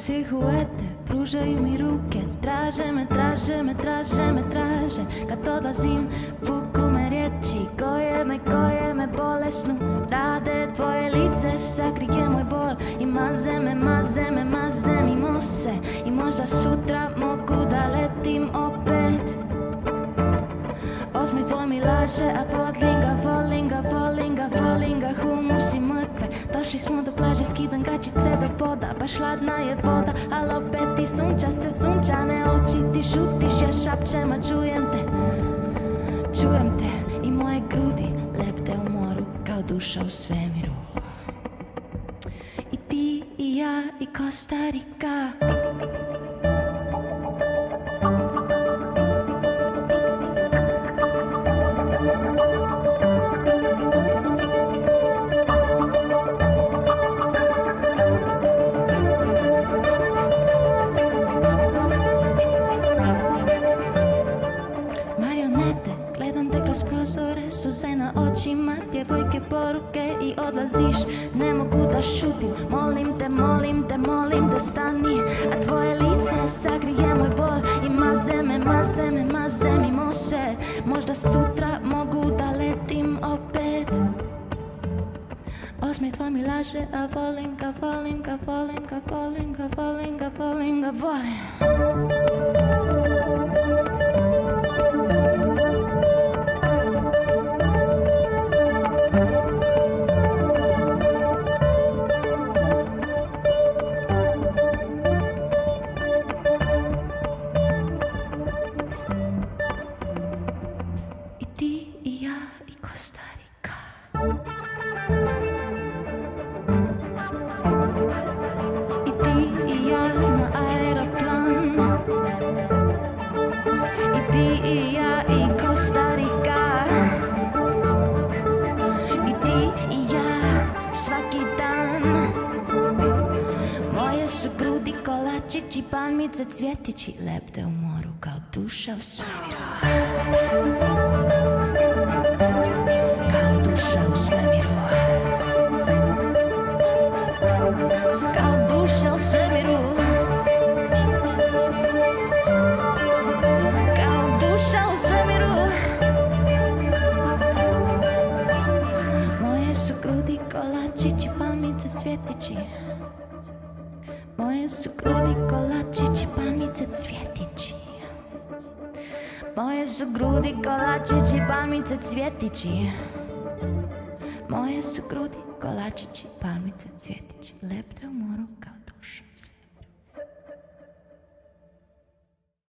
silhuete pružaju mi ruke, traže me, traže me, traže me, traže. Kad odlazim, vuku me riječi koje me bolesnu rade. Tvoje lice sakrije moj bol i maze me, maze me, maze mi mose. I možda sutra mogu da letim opet. Osmi tvoj mi laže, a volim ga, volim ga, volim ga, volim ga. Humus i mrkve, došli smo do plaže, skidam gačice do poda. Baš hladna je voda, ali opet ti sunča se, sunčane oči. Ti šutiš, ja šapćem, a čujem te. Čujem te i moje grudi lepte u moru kao duša u svemiru. I ti i ja i Kostarika. Prozore, suze na očima, djevojke poruke i odlaziš. Ne mogu da šutim, molim te, molim te, molim te stani. A tvoje lice sagrije moj bol i maze me, maze me, maze mi mose. Možda sutra mogu da letim opet. Osmi tvoj mi laže, a volim ga, volim ga, volim ga, volim ga, volim ga, volim ga, volim. Ti i ja i Kostarika. I ti i ja na aeroplan. I ti i ja i Kostarika. I ti i ja svaki dan. Moje su grudi kolačići, palmice, cvjetići, lepte u moru kao duša u svemiru. Kao duša u svemiru. Kao duša u svemiru. Kao duša u svemiru. Moje su grudi kolačići, palmice, cvjetići. Moje su grudi kolačići, palmice, cvjetići. Moje su grudi kolačići, palmice, cvjetići. Moje su grudi kolačići, palmice, cvjetići. Lepte u moru kao duša.